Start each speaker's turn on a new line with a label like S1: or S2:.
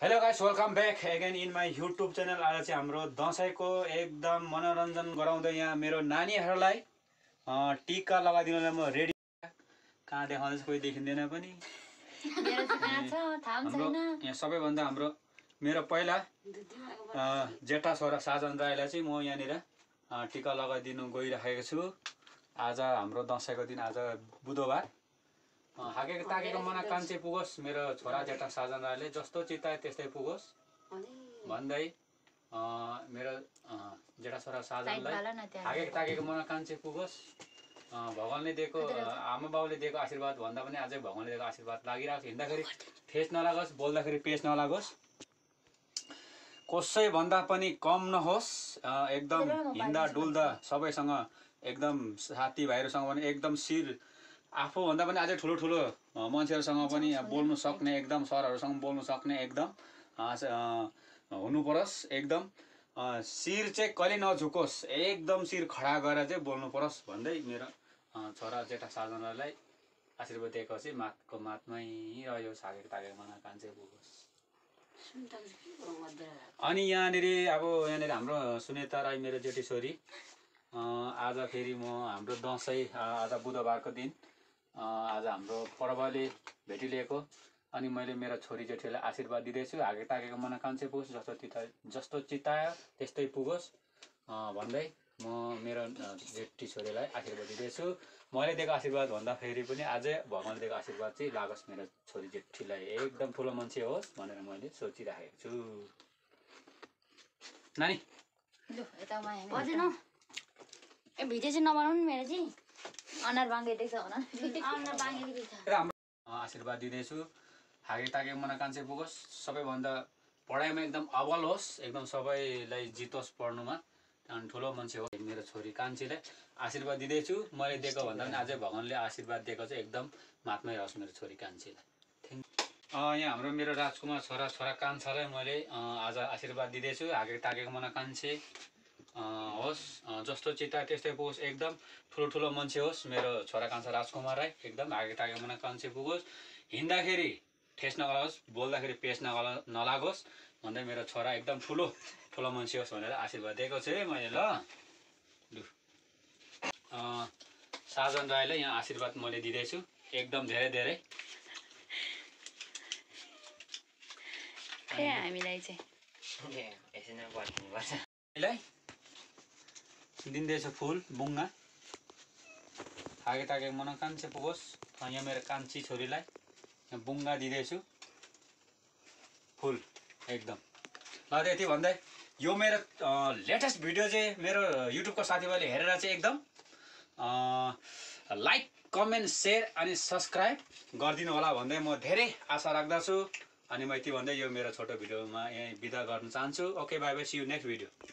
S1: Hello guys, welcome back again in my YouTube channel. आज चाहिँ हाम्रो दसैँको एकदम मनोरञ्जन गराउँदै यहाँ मेरो नानीहरूलाई टिका लगाइदिनुलाई म रेडी। कहाँ देखाउँदैछ कोही देखिँदैन पनि। हाम्रो यहाँ सबैभन्दा मेरो पहिला जेठा छोरा साजन राईलाई चाहिँ म यहाँनिर टिका लगाइदिनु गइराखेको छु। आज हाम्रो दसैँको दिन, आज बुधबार। हाकेको ताकेको मना कान्छे पुगोस् मेरो छोरा जेठा साजन राईले, जस्तो चिताए त्यस्तै पुगोस् भन्दै मेरो जेठा छोरा साजनलाई हाकेको ताकेको मना कान्छे पुगोस्, भगवानले दिएको आमा बाउले दिएको आशीर्वाद भन्दा पनि अझै भगवानले दिएको आशीर्वाद लागिरहेको छ। हिँड्दाखेरि ठेस नलागोस्, बोल्दाखेरि पेस नलागोस्, कसै भन्दा पनि कम नहोस्, एकदम हिँड्दा डुल्दा सबैसँग एकदम साथीभाइहरूसँग पनि एकदम शिर आफूभन्दा पनि अझै ठुलो ठुलो मान्छेहरूसँग पनि बोल्नु सक्ने, एकदम सरहरूसँग बोल्नु सक्ने एकदम हुनु परोस्। एकदम शिर चाहिँ कहिले नझुकोस्, एकदम शिर खडा गरेर चाहिँ बोल्नु परोस् भन्दै मेरो छोरा जेठा साजनालाई आशीर्वाद दिएको चाहिँ मातको मातमै रह्यो, सागेको तागेको मना कान्छे पुगोस्। अनि यहाँनिर हाम्रो सुनेता राई मेरो जेठी छोरी, आज फेरि म हाम्रो दसैँ, आज बुधबारको दिन, आज हाम्रो पर्वले भेटिलिएको। अनि मैले मेरो छोरी जेठीलाई आशीर्वाद दिँदैछु, हागे तागेको मना कान्छे पुगोस्, जस्तो चितायो त्यस्तै पुगोस् भन्दै म मेरो जेठी छोरीलाई आशीर्वाद दिँदैछु। मैले दिएको आशीर्वाद भन्दाखेरि पनि अझै भगवानले दिएको आशीर्वाद चाहिँ लागोस् मेरो छोरी जेठीलाई, एकदम ठुलो मान्छे होस् भनेर मैले सोचिराखेको छु। नानी
S2: भिडियो चाहिँ नबनाउनु नि, मेरो चाहिँ अनुहार बाङ्गेको छ होला, अनुहार बाङ्गेको छ।
S1: आशीर्वाद दिँदैछु, हागे तागेको मना कान्छे पुगोस्, सबैभन्दा पढाइमा एकदम अब्बल होस्, एकदम सबैलाई जितोस् पढ्नुमा, अनि ठुलो मान्छे हो। मेरो छोरी कान्छीलाई आशीर्वाद दिँदैछु, मैले दिएको भन्दा पनि अझै भगवानले आशीर्वाद दिएको चाहिँ एकदम मातमै होस् मेरो छोरी कान्छीलाई। यहाँ हाम्रो मेरो राजकुमार छोरा कान्छालाई मैले आज आशीर्वाद दिँदैछु, हागे तागेको मना कान्छे होस्, जस्तो चिता त्यस्तै पुगोस्, एकदम ठुलो मान्छे होस् मेरो छोरा कान्छा राजकुमार राई, एकदम हागे तागेको मना कान्छे पुगोस्, हिँड्दाखेरि ठेस नलागोस्, बोल्दाखेरि पेस नलागोस् भन्दै मेरो छोरा एकदम ठुलो मान्छे होस् भनेर आशीर्वाद दिएको छु है मैले। ल साजन राईलाई यहाँ आशीर्वाद मैले दिँदैछु, एकदम धेरै
S2: हामीलाई चाहिँ
S1: दिँदैछु फुल बुङ्गा, हागे तागेको मना कान्छे पुगोस्। यहाँ मेरो कान्छी छोरीलाई यहाँ बुङ्गा दिँदैछु फुल एकदम। ल यति भन्दै यो मेरो लेटेस्ट भिडियो चाहिँ मेरो युट्युबको साथीभाइले हेरेर चाहिँ एकदम लाइक कमेन्ट सेयर अनि सब्सक्राइब गरिदिनु होला भन्दै म धेरै आशा राख्दछु। अनि म यति भन्दै यो मेरो छोटो भिडियोमा यहीँ बिदा गर्न चाहन्छु। Okay, bye bye, see you next video.